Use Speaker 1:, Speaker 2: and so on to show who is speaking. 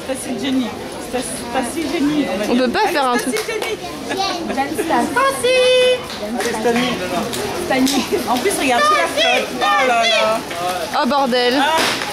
Speaker 1: Stacy Jenny. Stacy Jenny.
Speaker 2: On peut pas faire un truc.
Speaker 1: En plus, regarde, tu la flotte. Oh là là.
Speaker 2: Oh bordel.
Speaker 1: Ah.